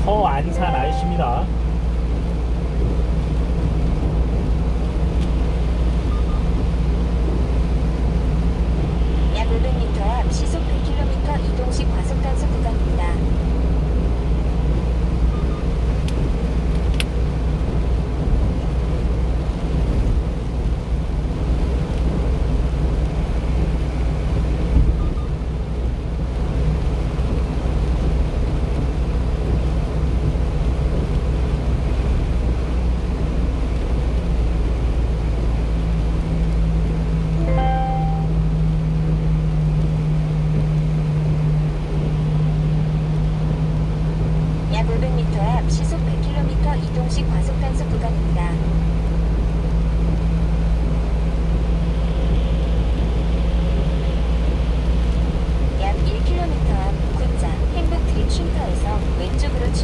서안산 IC입니다. 약 500m 앞 시속 100km 이동식 과속단속 구간입니다. 약 500m 앞 시속 100km 이동식 과속단속 구간입니다. 약 1km 앞 군자 행복 드림 쉼터에서 왼쪽으로